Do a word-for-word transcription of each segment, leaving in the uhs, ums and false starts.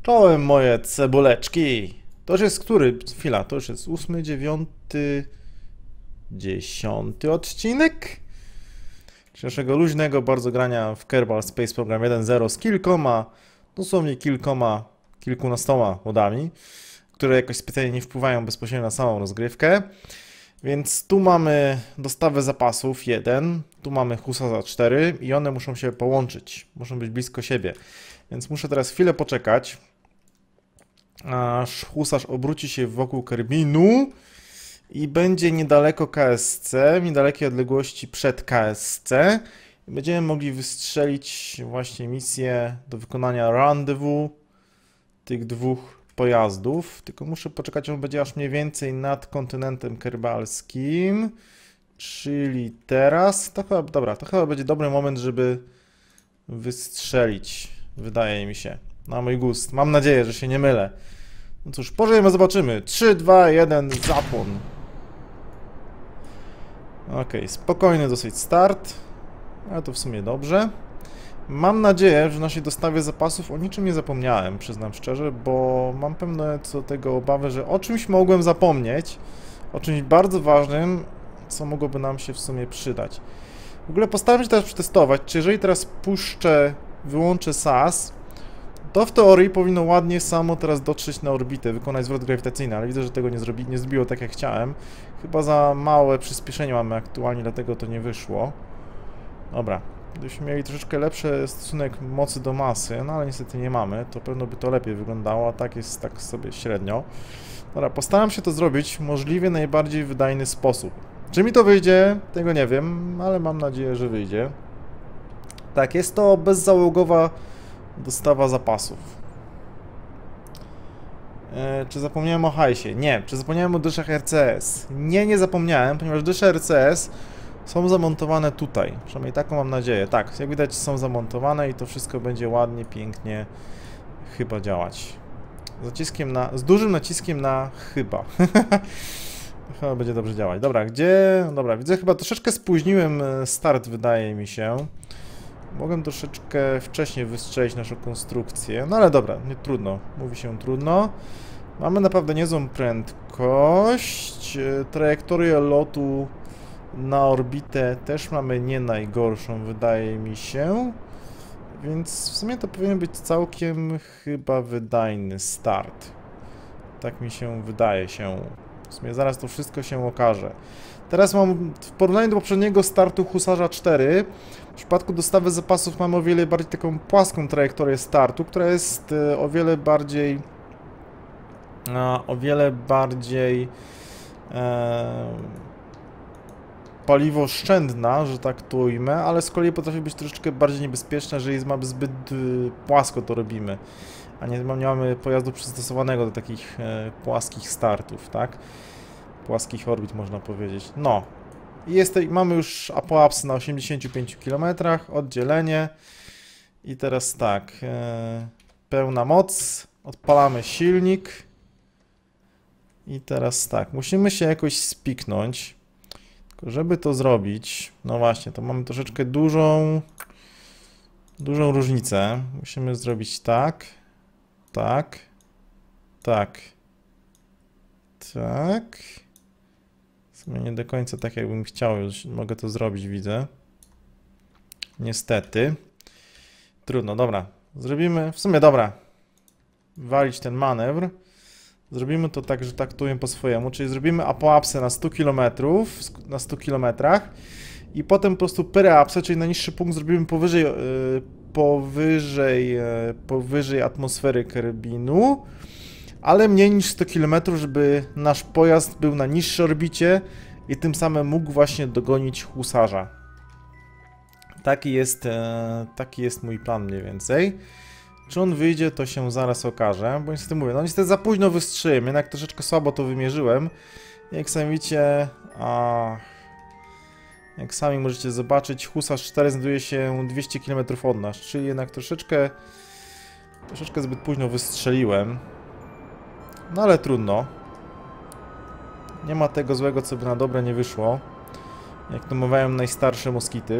Czołem moje cebuleczki. To już jest który? Chwila, to już jest ósmy, dziewiąty, dziesiąty odcinek dzisiejszego luźnego bardzo grania w Kerbal Space Program jeden zero z kilkoma, dosłownie kilkoma, kilkunastoma modami, które jakoś specjalnie nie wpływają bezpośrednio na samą rozgrywkę. Więc tu mamy dostawę zapasów jeden, tu mamy Husarza cztery i one muszą się połączyć, muszą być blisko siebie. Więc muszę teraz chwilę poczekać, aż Husarz obróci się wokół Kerbinu i będzie niedaleko K S C, w niedalekiej odległości przed K S C. I będziemy mogli wystrzelić właśnie misję do wykonania rendezvous tych dwóch pojazdów. Tylko muszę poczekać, on będzie aż mniej więcej nad kontynentem kerbalskim, czyli teraz. To chyba, dobra, to chyba będzie dobry moment, żeby wystrzelić, wydaje mi się. Na mój gust. Mam nadzieję, że się nie mylę. No cóż, pożyjemy, zobaczymy. trzy, dwa, jeden, zapłon. Ok, spokojny dosyć start. Ale to w sumie dobrze. Mam nadzieję, że w naszej dostawie zapasów o niczym nie zapomniałem, przyznam szczerze, bo mam pewne co do tego obawy, że o czymś mogłem zapomnieć. O czymś bardzo ważnym, co mogłoby nam się w sumie przydać. W ogóle postaram się teraz przetestować, czy jeżeli teraz puszczę, wyłączę S A S, to w teorii powinno ładnie samo teraz dotrzeć na orbitę, wykonać zwrot grawitacyjny, ale widzę, że tego nie, zrobi, nie zbiło tak jak chciałem. Chyba za małe przyspieszenie mamy aktualnie, dlatego to nie wyszło. Dobra, gdybyśmy mieli troszeczkę lepszy stosunek mocy do masy, no ale niestety nie mamy, to pewno by to lepiej wyglądało, a tak jest tak sobie średnio. Dobra, postaram się to zrobić w możliwie najbardziej wydajny sposób. Czy mi to wyjdzie? Tego nie wiem, ale mam nadzieję, że wyjdzie. Tak, jest to bezzałogowa dostawa zapasów. E, czy zapomniałem o hajsie? Nie. Czy zapomniałem o dyszach R C S? Nie, nie zapomniałem, ponieważ dysze R C S są zamontowane tutaj. Przynajmniej taką mam nadzieję. Tak, jak widać są zamontowane i to wszystko będzie ładnie, pięknie chyba działać. Z naciskiem na, z dużym naciskiem na chyba. Chyba będzie dobrze działać. Dobra, gdzie... Dobra, widzę, chyba troszeczkę spóźniłem start, wydaje mi się. Mogłem troszeczkę wcześniej wystrzelić naszą konstrukcję, no ale dobra, nie trudno, mówi się trudno. Mamy naprawdę niezłą prędkość, trajektorię lotu na orbitę też mamy nie najgorszą, wydaje mi się. Więc w sumie to powinien być całkiem chyba wydajny start. Tak mi się wydaje się. W sumie zaraz to wszystko się okaże. Teraz mam, w porównaniu do poprzedniego startu Husarza cztery, w przypadku dostawy zapasów mamy o wiele bardziej taką płaską trajektorię startu, która jest o wiele bardziej o wiele bardziej e, paliwooszczędna, że tak to ujmę, ale z kolei potrafi być troszeczkę bardziej niebezpieczna, jeżeli mamy zbyt płasko to robimy, a nie, nie mamy pojazdu przystosowanego do takich e, płaskich startów, tak? Płaskich orbit, można powiedzieć. No. I jest, mamy już apoapsy na osiemdziesięciu pięciu kilometrach, oddzielenie. I teraz tak, e, pełna moc, odpalamy silnik. I teraz tak, musimy się jakoś spiknąć. Tylko żeby to zrobić, no właśnie, to mamy troszeczkę dużą, dużą różnicę. Musimy zrobić tak, tak, tak, tak. Nie do końca tak, jakbym chciał, już mogę to zrobić, widzę. Niestety. Trudno, dobra. Zrobimy, w sumie dobra. Walić ten manewr. Zrobimy to tak, że taktuję po swojemu, czyli zrobimy apoapsę na stu kilometrów, na stu kilometrach i potem po prostu pereapsę, czyli najniższy punkt zrobimy powyżej, yy, powyżej, yy, powyżej atmosfery Kerbinu, ale mniej niż sto kilometrów, żeby nasz pojazd był na niższej orbicie i tym samym mógł właśnie dogonić Husarza. Taki jest, e, taki jest mój plan mniej więcej. Czy on wyjdzie, to się zaraz okaże, bo niestety mówię, no niestety za późno wystrzeliłem, jednak troszeczkę słabo to wymierzyłem. Jak sami widzicie, a jak sami możecie zobaczyć, Husarz cztery znajduje się dwieście kilometrów od nas, czyli jednak troszeczkę, troszeczkę zbyt późno wystrzeliłem. No ale trudno. Nie ma tego złego, co by na dobre nie wyszło. Jak to mawiają najstarsze moskity.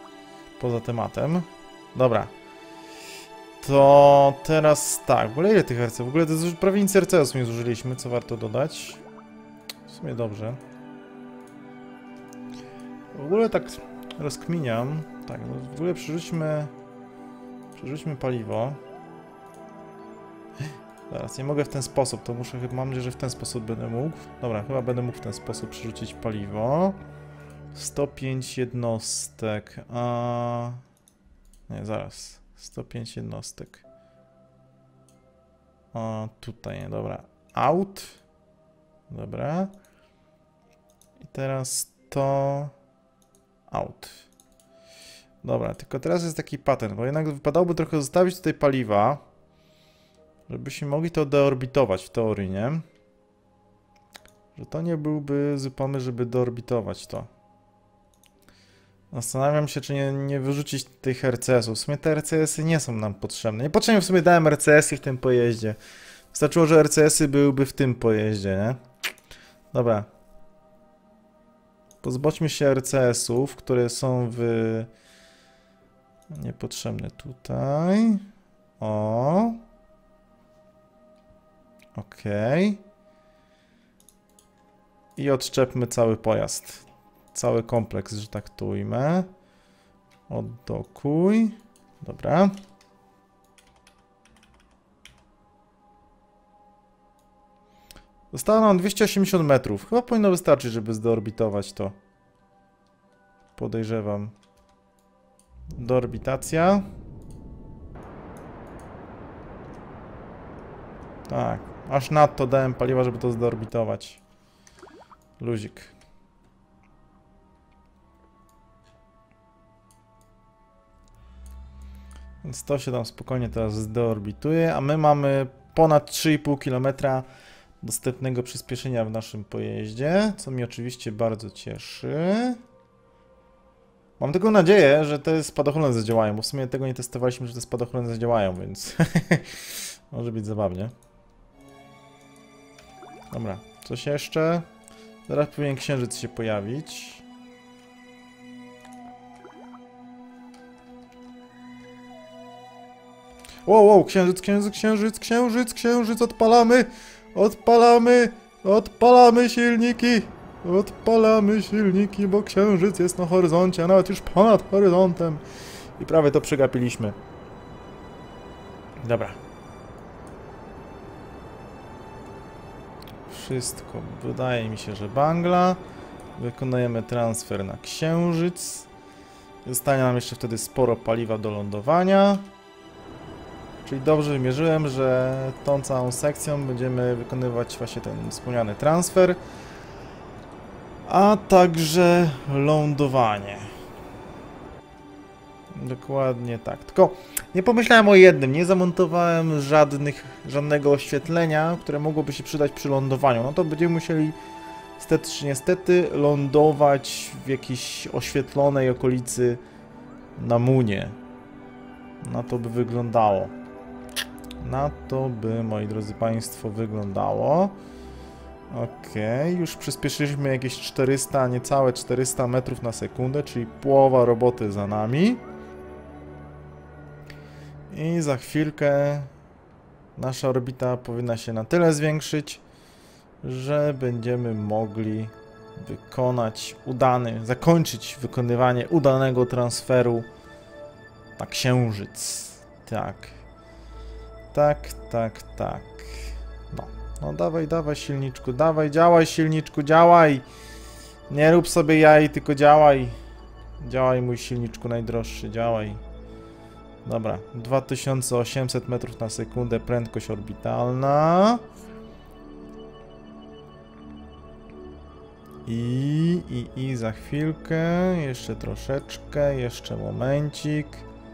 Poza tematem. Dobra. To teraz tak, w ogóle ile tych R C? W ogóle to jest już prawie nic R C S nie zużyliśmy, co warto dodać. W sumie dobrze. W ogóle tak rozkminiam. Tak, no w ogóle przerzućmy... Przerzućmy paliwo. Zaraz, nie mogę w ten sposób, to muszę, mam nadzieję, że w ten sposób będę mógł. Dobra, chyba będę mógł w ten sposób przerzucić paliwo. sto pięć jednostek, a... Nie, zaraz. sto pięć jednostek. O, tutaj, dobra. Out. Dobra. I teraz to... Out. Dobra, tylko teraz jest taki patent, bo jednak wypadałoby trochę zostawić tutaj paliwa, żebyśmy mogli to deorbitować w teorii, nie? Że to nie byłby zły pomysł, żeby deorbitować to. Zastanawiam się, czy nie, nie wyrzucić tych R C S-ów. W sumie te R C S-y nie są nam potrzebne. Niepotrzebnie w sumie dałem R C S-y w tym pojeździe. Wystarczyło, że R C S-y byłyby w tym pojeździe, nie? Dobra. Pozbądźmy się R C S-ów, które są w... Niepotrzebne tutaj. O. Okej. Okay. I odczepmy cały pojazd. Cały kompleks, że tak to ujmę. Oddokuj. Dobra. Zostało nam dwieście osiemdziesiąt metrów. Chyba powinno wystarczyć, żeby zdeorbitować to. Podejrzewam. Deorbitacja. Tak. Aż nadto dałem paliwa, żeby to zdeorbitować. Luzik. Więc to się tam spokojnie teraz zdeorbituje, a my mamy ponad trzy i pół kilometra dostępnego przyspieszenia w naszym pojeździe, co mnie oczywiście bardzo cieszy. Mam tylko nadzieję, że te spadochrony zadziałają, bo w sumie tego nie testowaliśmy, że te spadochrony zadziałają, więc może być zabawnie. Dobra, Coś jeszcze? Zaraz powinien księżyc się pojawić. Wow, wow, księżyc, księżyc, księżyc, księżyc, księżyc, odpalamy! Odpalamy! Odpalamy silniki! Odpalamy silniki, bo księżyc jest na horyzoncie, a nawet już ponad horyzontem. I prawie to przegapiliśmy. Dobra. Wszystko, wydaje mi się, że bangla. Wykonujemy transfer na księżyc. Zostanie nam jeszcze wtedy sporo paliwa do lądowania. Czyli dobrze wymierzyłem, że tą całą sekcją będziemy wykonywać właśnie ten wspomniany transfer. A także lądowanie. Dokładnie tak. Tylko nie pomyślałem o jednym. Nie zamontowałem żadnych, żadnego oświetlenia, które mogłoby się przydać przy lądowaniu. No to będziemy musieli niestety czy niestety lądować w jakiejś oświetlonej okolicy na Moonie. Na to by wyglądało. Na to by, moi drodzy państwo, wyglądało. Okej, okay. Już przyspieszyliśmy jakieś czterysta, niecałe czterysta metrów na sekundę, czyli połowa roboty za nami. I za chwilkę nasza orbita powinna się na tyle zwiększyć, że będziemy mogli wykonać udany, zakończyć wykonywanie udanego transferu na Księżyc. Tak. Tak, tak, tak. No, no dawaj, dawaj silniczku, dawaj, działaj silniczku, działaj. Nie rób sobie jaj, tylko działaj. Działaj mój silniczku najdroższy, działaj. Dobra, dwa tysiące osiemset metrów na sekundę prędkość orbitalna. I, i, i za chwilkę, jeszcze troszeczkę, jeszcze momencik.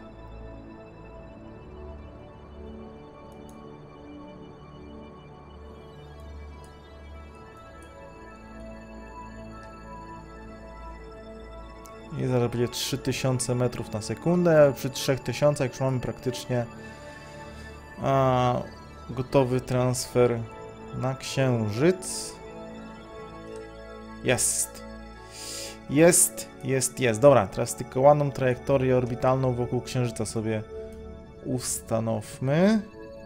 I zaraz będzie trzy tysiące metrów na sekundę, przy trzech tysiącach już mamy praktycznie a, gotowy transfer na Księżyc. Jest. Jest, jest, jest. Dobra, teraz tylko ładną trajektorię orbitalną wokół Księżyca sobie ustanowmy.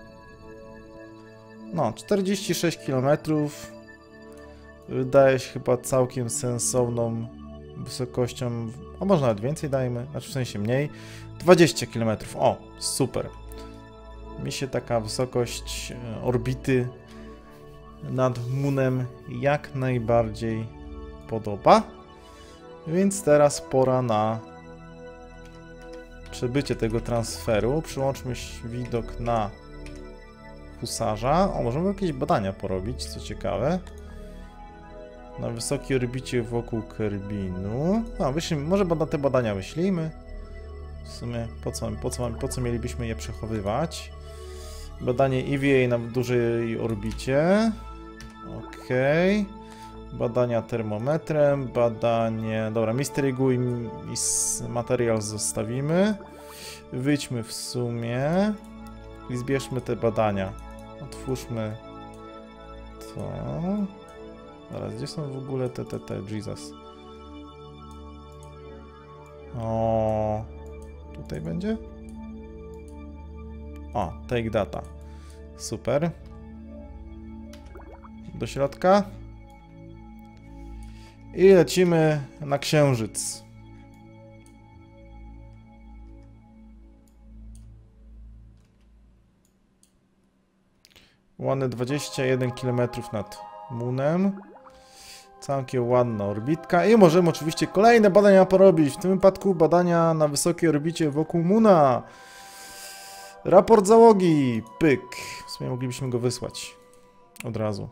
No, czterdzieści sześć kilometrów. Wydaje się chyba całkiem sensowną wysokością, a może nawet więcej dajmy, znaczy w sensie mniej. dwadzieścia kilometrów. O, super. Mi się taka wysokość orbity nad Moonem jak najbardziej podoba. Więc teraz pora na przebycie tego transferu. Przyłączmy widok na husarza. O, możemy jakieś badania porobić, co ciekawe. Na wysokiej orbicie wokół Kerbinu. A, wyślimy, może na te badania wyślijmy. W sumie po co, po co, po co mielibyśmy je przechowywać? Badanie E V A na dużej orbicie. Okej. Okay. Badania termometrem, badanie... Dobra, Mystery Goo i Material zostawimy. Wyjdźmy w sumie i zbierzmy te badania. Otwórzmy to. Zaraz, gdzie są w ogóle te, te, te, Jesus. O, tutaj będzie? O, take data. Super. Do środka. I lecimy na Księżyc. Ładne dwadzieścia jeden kilometrów nad Moonem. Całkiem ładna orbitka. I możemy oczywiście kolejne badania porobić. W tym wypadku badania na wysokiej orbicie wokół Moona. Raport załogi. Pyk. W sumie moglibyśmy go wysłać. Od razu.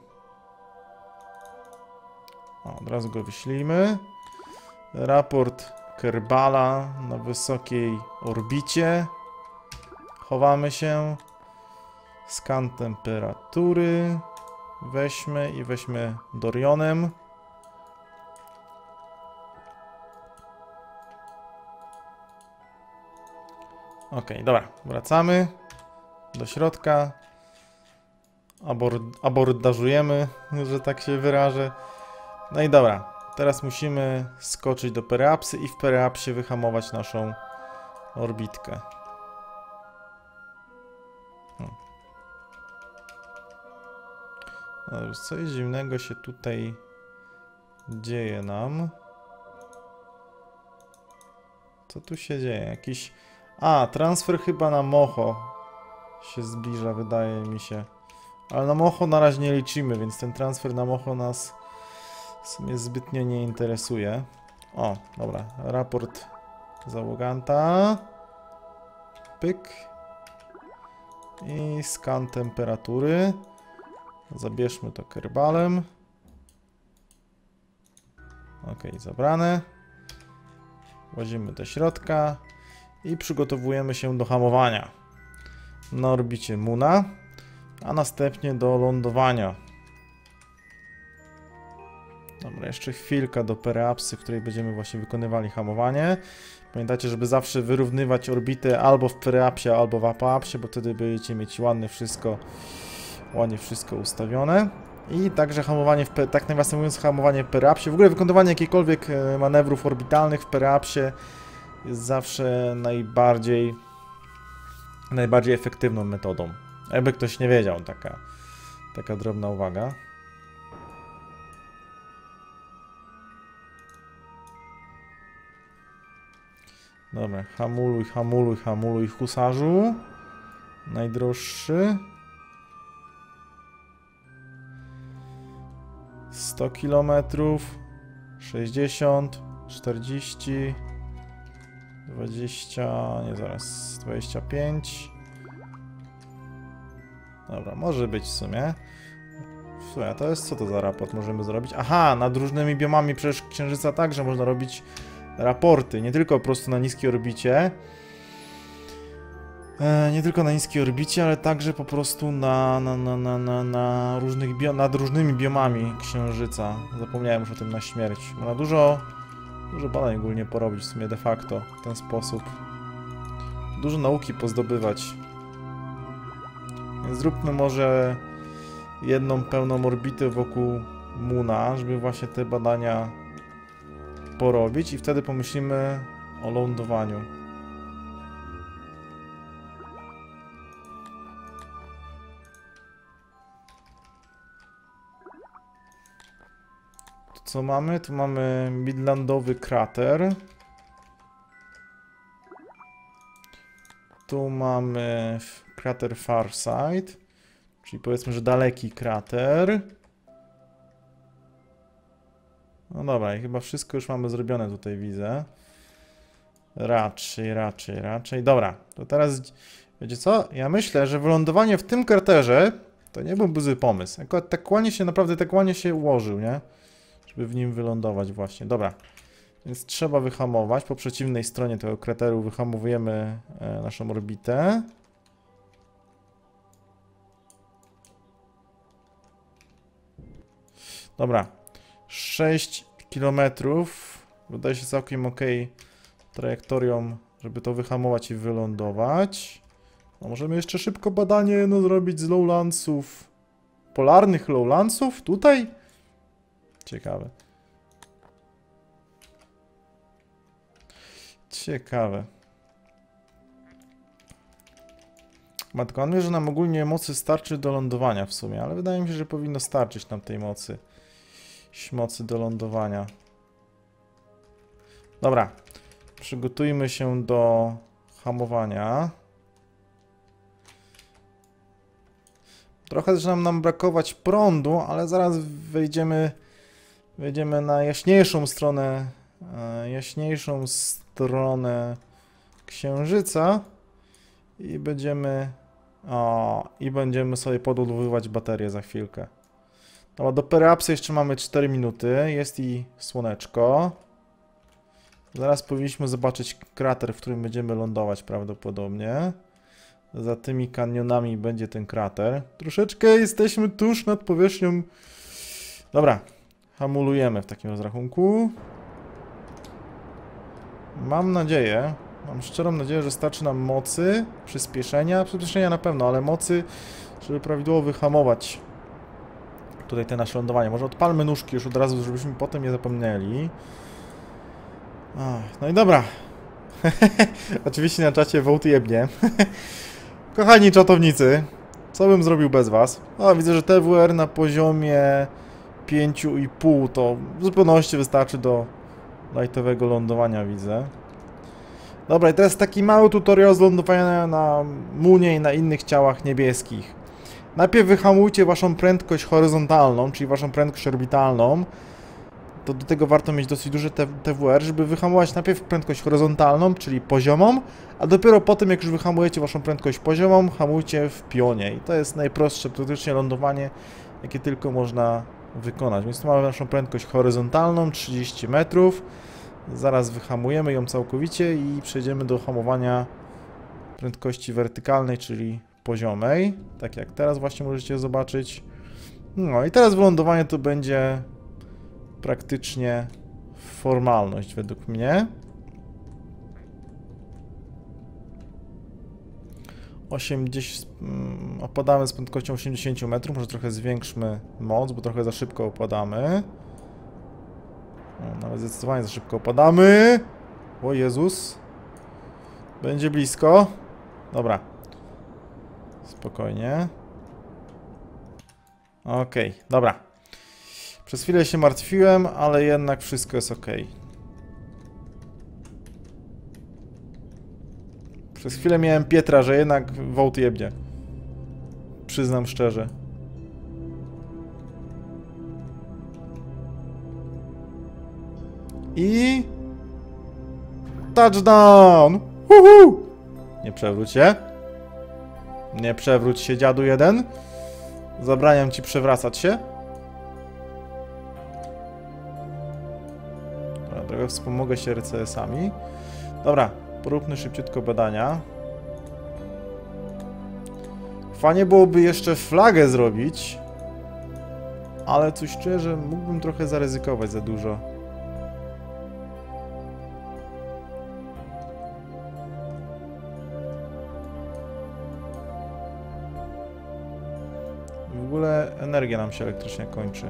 O, od razu go wyślijmy. Raport Kerbala na wysokiej orbicie. Chowamy się. Skan temperatury. Weźmy i weźmy Dorionem. Ok, dobra, wracamy do środka. abord, abordażujemy, że tak się wyrażę. No i dobra, teraz musimy skoczyć do Periapsy i w Periapsie wyhamować naszą orbitkę. Hmm. No już coś dziwnego się tutaj dzieje nam. Co tu się dzieje? Jakiś... A, transfer chyba na Moho się zbliża, wydaje mi się. Ale na Moho na razie nie liczymy, więc ten transfer na Moho nas w sumie zbytnio nie interesuje. O, dobra, raport załoganta. Pyk. I skan temperatury. Zabierzmy to kerbalem. Ok, zabrane. Włazimy do środka i przygotowujemy się do hamowania na orbicie Moona, a następnie do lądowania. Dobra, jeszcze chwilka do Periapsy, w której będziemy właśnie wykonywali hamowanie. Pamiętajcie, żeby zawsze wyrównywać orbitę albo w Periapsie, albo w Apoapsie, bo wtedy będziecie mieć ładnie wszystko, ładnie wszystko ustawione. I także hamowanie, w, tak nawiasem mówiąc, hamowanie w Periapsie. W ogóle wykonywanie jakichkolwiek manewrów orbitalnych w Periapsie jest zawsze najbardziej, najbardziej efektywną metodą. Jakby ktoś nie wiedział, taka, taka drobna uwaga. Dobra, hamuluj, hamuluj, hamuluj, husarzu. Najdroższy. sto kilometrów. sześćdziesiąt, czterdzieści, dwadzieścia, nie zaraz, dwadzieścia pięć. Dobra, może być w sumie. Słuchaj, a to jest, co to za raport możemy zrobić? Aha, nad różnymi biomami przecież Księżyca także można robić raporty, nie tylko po prostu na niskiej orbicie. E, nie tylko na niskiej orbicie, ale także po prostu na, na, na, na, na, na różnych bio, nad różnymi biomami Księżyca. Zapomniałem już o tym na śmierć. Można dużo, dużo badań ogólnie porobić w sumie de facto w ten sposób. Dużo nauki pozdobywać. Więc zróbmy może jedną pełną orbitę wokół Moona, żeby właśnie te badania porobić i wtedy pomyślimy o lądowaniu. Tu co mamy? Tu mamy midlandowy krater. Tu mamy krater Farside, czyli powiedzmy, że daleki krater. No dobra, i chyba wszystko już mamy zrobione tutaj, widzę. Raczej, raczej, raczej. Dobra, to teraz, wiecie co? Ja myślę, że wylądowanie w tym kraterze to nie byłby zły pomysł. Akurat tak ładnie się, naprawdę tak ładnie się ułożył, nie? Żeby w nim wylądować właśnie. Dobra, więc trzeba wyhamować. Po przeciwnej stronie tego krateru wyhamowujemy e, naszą orbitę. Dobra. sześć kilometrów. Wydaje się całkiem ok trajektorią, żeby to wyhamować i wylądować. No, możemy jeszcze szybko badanie no, zrobić z lowlandsów. Polarnych lowlandsów? Tutaj? Ciekawe. Ciekawe. Matko, on wie, że nam ogólnie mocy starczy do lądowania w sumie, ale wydaje mi się, że powinno starczyć nam tej mocy. Mocy do lądowania. Dobra. Przygotujmy się do hamowania. Trochę zaczyna nam brakować prądu, ale zaraz wejdziemy, wejdziemy na jaśniejszą stronę, e, jaśniejszą stronę Księżyca i będziemy, o, i będziemy sobie podładowywać baterię za chwilkę. No, do Periapsy jeszcze mamy cztery minuty, jest i słoneczko. Zaraz powinniśmy zobaczyć krater, w którym będziemy lądować prawdopodobnie. Za tymi kanionami będzie ten krater. Troszeczkę jesteśmy tuż nad powierzchnią. Dobra, hamulujemy w takim rozrachunku. Mam nadzieję, mam szczerą nadzieję, że starczy nam mocy, przyspieszenia, przyspieszenia na pewno, ale mocy, żeby prawidłowo wyhamować tutaj te nasze lądowanie. Może odpalmy nóżki już od razu, żebyśmy potem nie zapomnieli. Ach, no i dobra. Oczywiście na czacie wołty jebnie. Kochani czatownicy, co bym zrobił bez was? O, widzę, że T W R na poziomie pięć i pół to w zupełności wystarczy do lightowego lądowania, widzę. Dobra, i teraz taki mały tutorial z lądowania na Moonie i na innych ciałach niebieskich. Najpierw wyhamujcie waszą prędkość horyzontalną, czyli waszą prędkość orbitalną. To do tego warto mieć dosyć duży T W R, żeby wyhamować najpierw prędkość horyzontalną, czyli poziomą, a dopiero potem, jak już wyhamujecie waszą prędkość poziomą, hamujcie w pionie. I to jest najprostsze praktycznie lądowanie, jakie tylko można wykonać. Więc tu mamy naszą prędkość horyzontalną, trzydzieści metrów. Zaraz wyhamujemy ją całkowicie i przejdziemy do hamowania prędkości wertykalnej, czyli poziomej. Tak jak teraz właśnie możecie zobaczyć. No i teraz wylądowanie to będzie praktycznie formalność według mnie. osiemdziesiąt, opadamy z prędkością osiemdziesiąt metrów, może trochę zwiększmy moc, bo trochę za szybko opadamy. O, nawet zdecydowanie za szybko opadamy. O Jezus. Będzie blisko. Dobra. Spokojnie. Okej, okay, dobra. Przez chwilę się martwiłem, ale jednak wszystko jest ok. Przez chwilę miałem Pietra, że jednak wołt jebnie. Przyznam szczerze. I... touchdown! Uhu! Nie przewróć się. Nie przewróć się, dziadu jeden. Zabraniam ci przewracać się. Dobra, trochę wspomogę się R C S-ami. Dobra, poróbmy szybciutko badania. Fajnie byłoby jeszcze flagę zrobić. Ale coś czuję, że mógłbym trochę zaryzykować za dużo. W ogóle energia nam się elektrycznie kończy.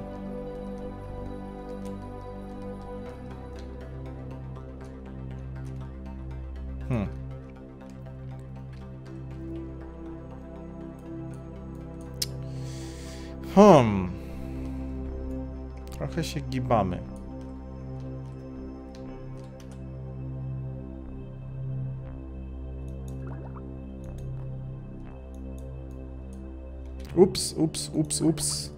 Hmm. Hmm. Trochę się gibamy. Ups, ups, ups, ups.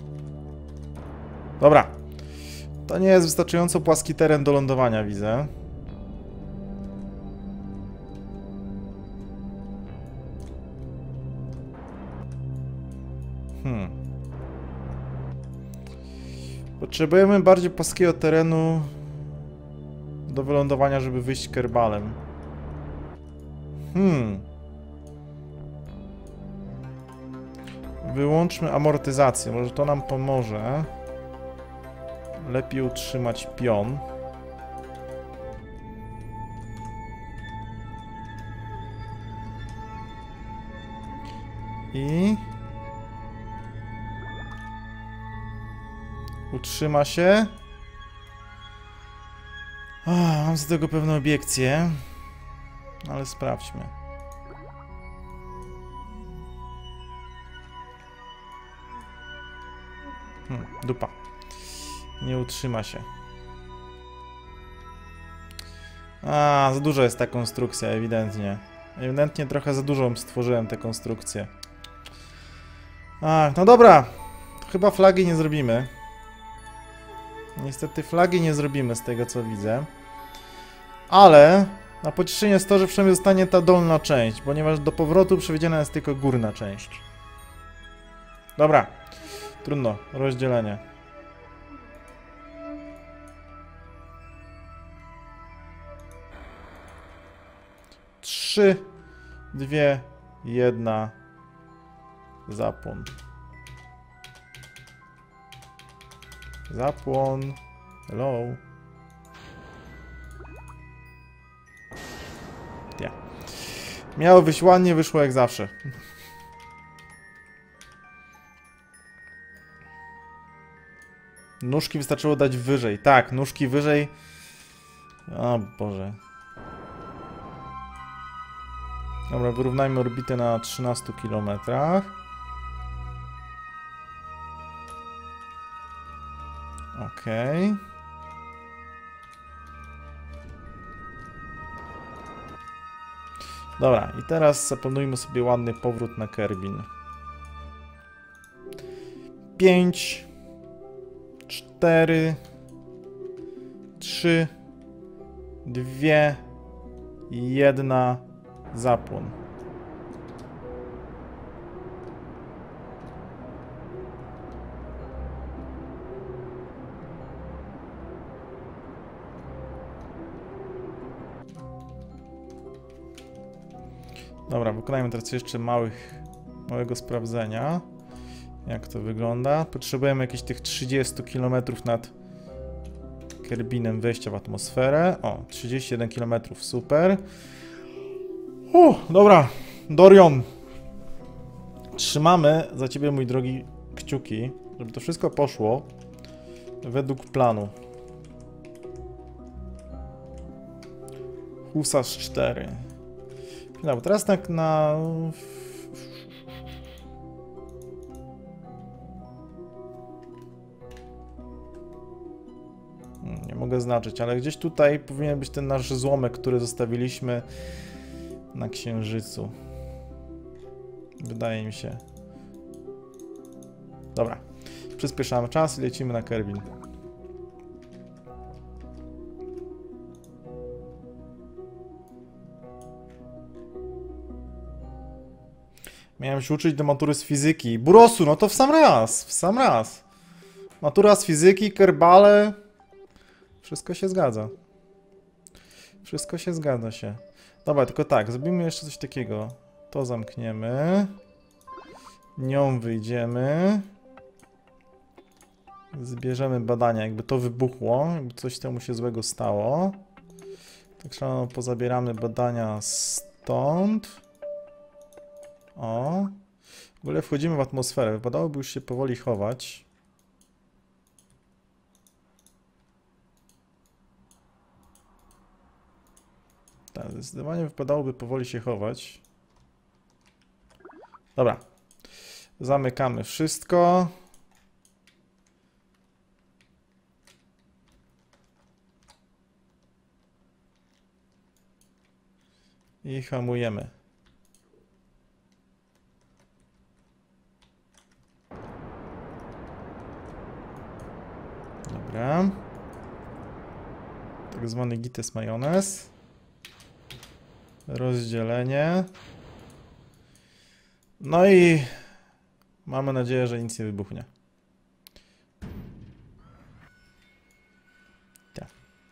Dobra. To nie jest wystarczająco płaski teren do lądowania, widzę. Hmm. Potrzebujemy bardziej płaskiego terenu do wylądowania, żeby wyjść kerbalem. Hmm. Wyłączmy amortyzację, może to nam pomoże. Lepiej utrzymać pion. I... utrzyma się. O, mam z tego pewne obiekcje. Ale sprawdźmy. Hmm, dupa. Nie utrzyma się. A, za duża jest ta konstrukcja, ewidentnie. Ewidentnie trochę za dużo stworzyłem tę konstrukcję. Ach, no dobra. Chyba flagi nie zrobimy. Niestety flagi nie zrobimy z tego, co widzę. Ale na pocieszenie jest to, że przynajmniej zostanie ta dolna część, ponieważ do powrotu przewidziana jest tylko górna część. Dobra. Trudno. Rozdzielenie. Trzy, dwie, jedna. Zapłon. Zapłon. Hello. Ja. Miało wyjść ładnie, wyszło jak zawsze. Nóżki wystarczyło dać wyżej. Tak, nóżki wyżej. O Boże. Dobra, wyrównajmy orbitę na trzynastu kilometrach. Okej. Okay. Dobra, i teraz zaplanujmy sobie ładny powrót na Kerbin. pięć, cztery, trzy, dwa, jeden, zapłon. Dobra, wykonajmy teraz jeszcze małych, małego sprawdzenia, jak to wygląda. Potrzebujemy jakieś tych trzydzieści kilometrów nad Kerbinem wejścia w atmosferę. O, trzydzieści jeden kilometrów, super. Uh, dobra, Dorion. Trzymamy za ciebie, mój drogi, kciuki, żeby to wszystko poszło według planu. Husarz cztery. No, bo teraz tak na... Nie mogę znaczyć, ale gdzieś tutaj powinien być ten nasz złomek, który zostawiliśmy na Księżycu. Wydaje mi się. Dobra. Przyspieszamy czas i lecimy na Kerbin. Miałem się uczyć do matury z fizyki. Burosu, no to w sam raz, w sam raz. Matura z fizyki, kerbale. Wszystko się zgadza. Wszystko się zgadza się. Dobra, tylko tak, zrobimy jeszcze coś takiego. To zamkniemy. Nią wyjdziemy. Zbierzemy badania, jakby to wybuchło, jakby coś temu się złego stało. Tak samo pozabieramy badania stąd. O. W ogóle wchodzimy w atmosferę. Wypadałoby już się powoli chować. Tak, zdecydowanie wypadałoby powoli się chować. Dobra. Zamykamy wszystko. I hamujemy. Dobra. Tak zwany gites majonez. Rozdzielenie. No i mamy nadzieję, że nic nie wybuchnie. Tak.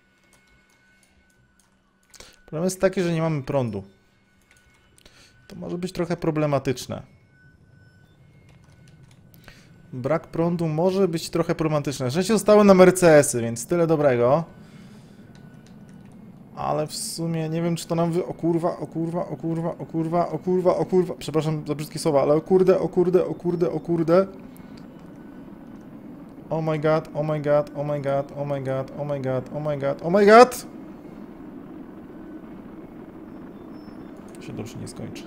Problem jest taki, że nie mamy prądu. To może być trochę problematyczne. Brak prądu może być trochę problematyczne. Że się zostały na Mercedesy, więc tyle dobrego. Ale w sumie nie wiem, czy to nam wy... O kurwa, o kurwa, o kurwa, o kurwa, o kurwa, o kurwa. Przepraszam za brzydkie słowa, ale o kurde, o kurde, o kurde, o kurde. Oh my god, oh my god, oh my god, oh my god, oh my god, oh my god, oh my god! To się dobrze nie skończy.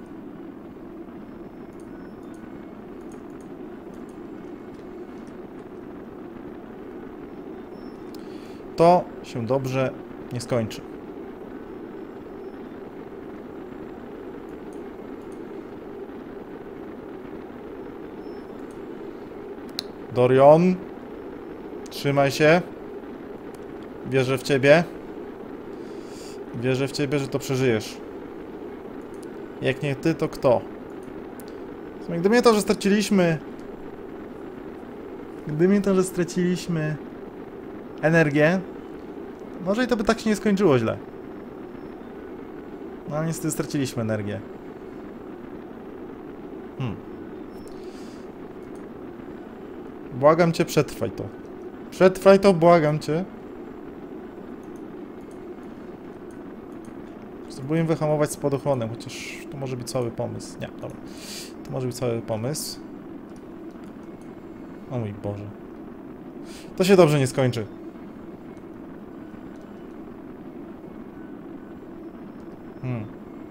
To się dobrze nie skończy. Dorion, trzymaj się. Wierzę w ciebie. Wierzę w ciebie, że to przeżyjesz. Jak nie ty, to kto? Gdyby nie to, że straciliśmy... Gdyby nie to, że straciliśmy... energię, może i to by tak się nie skończyło źle. No ale niestety straciliśmy energię. Hmm. Błagam cię, przetrwaj to. Przetrwaj to, błagam cię. Spróbuję wyhamować spadochronem, chociaż to może być cały pomysł. Nie, dobra. To może być cały pomysł. O mój Boże. To się dobrze nie skończy. Hmm.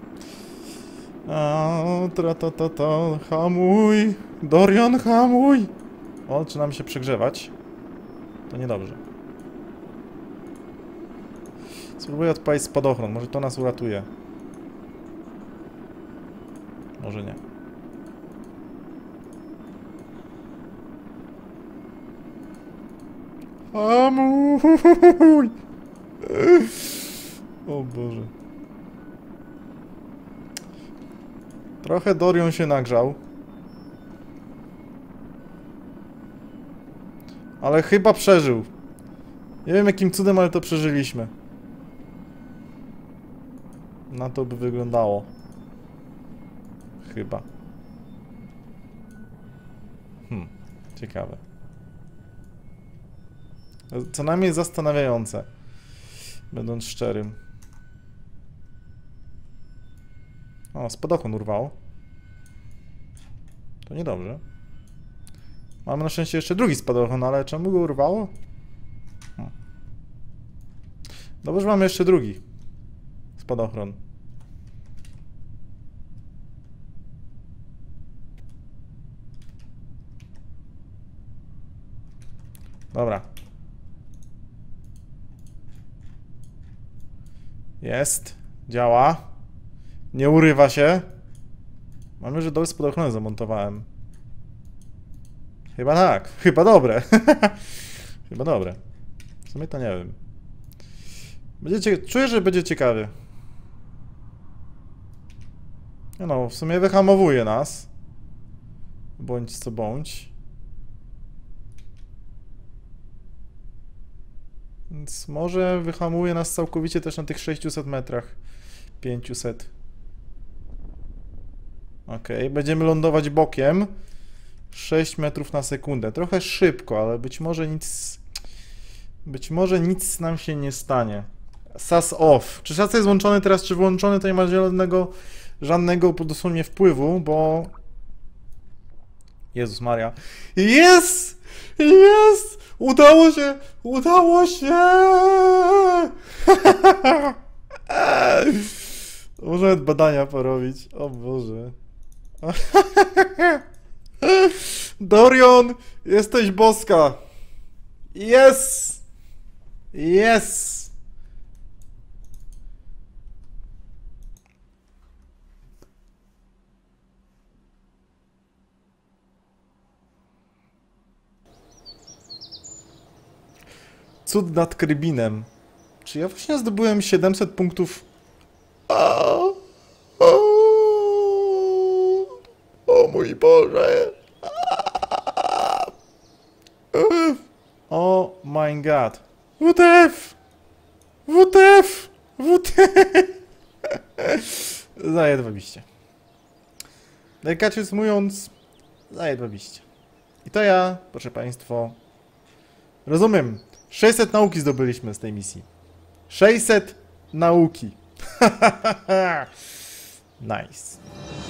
A, tra, ta, ta, ta, hamuj! Dorian, hamuj! O, zaczynam się przegrzewać. To niedobrze. Spróbuję odpalić spadochron, może to nas uratuje. Może nie. Hamuj! O Boże. Trochę Dorian się nagrzał. Ale chyba przeżył. Nie wiem jakim cudem, ale to przeżyliśmy. Na to by wyglądało. Chyba. Hmm, ciekawe. Co najmniej zastanawiające. Będąc szczerym. O, spadochron urwało. To niedobrze. Mamy na szczęście jeszcze drugi spadochron, ale czemu go urwało? Hmm. Dobrze, że mamy jeszcze drugi spadochron. Dobra. Jest. Działa. Nie urywa się. Mamy, że dobre spadochrony zamontowałem. Chyba tak. Chyba dobre. Chyba dobre. W sumie to nie wiem. Będzie Czuję, że będzie ciekawie. No, w sumie wyhamowuje nas. Bądź co bądź. Więc może wyhamuje nas całkowicie też na tych sześciuset metrach. pięciuset. Okej, okay, będziemy lądować bokiem. sześć metrów na sekundę. Trochę szybko, ale być może nic... Być może nic nam się nie stanie. S A S off. Czy S A S jest włączony teraz, czy włączony, to nie ma żadnego, żadnego dosłownie wpływu, bo... Jezus Maria. Jest! Jest! Udało się! Udało się! Muszę badania porobić. O Boże. Dorian! Jesteś boska! Yes! Yes! Cud nad Krybinem. Czy ja właśnie zdobyłem siedemset punktów? O, o, o mój Boże! Oh my god. W T F! W T F! W T F! Zajedwabiście. Delikatnie mówiąc, zajedwabiście. I to ja, proszę państwo, rozumiem. sześćset nauki zdobyliśmy z tej misji. sześćset nauki. Nice.